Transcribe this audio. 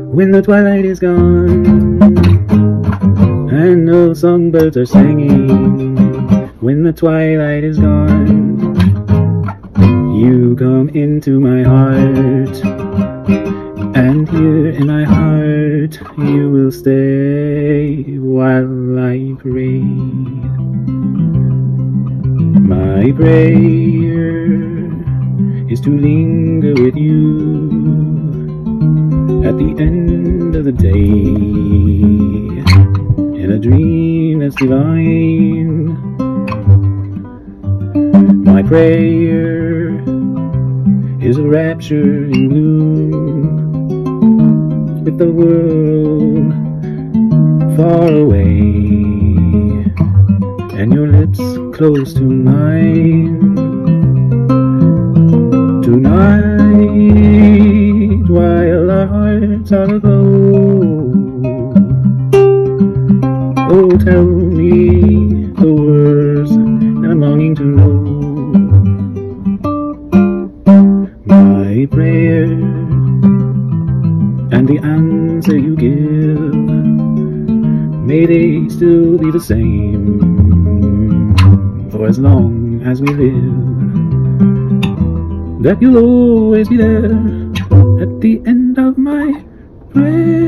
When the twilight is gone and no songbirds are singing, when the twilight is gone, you come into my heart, and here in my heart you will stay while I pray. My prayer is to linger with you at the end of the day, in a dream that's divine. My prayer is a rapture in bloom, with the world far away, and your lips close to mine. Tonight, while our hearts are aglow, oh, tell me the words that I'm longing to know. My prayer and the answer you give, may they still be the same for as long as we live. That you'll always be there at the end of my prayer.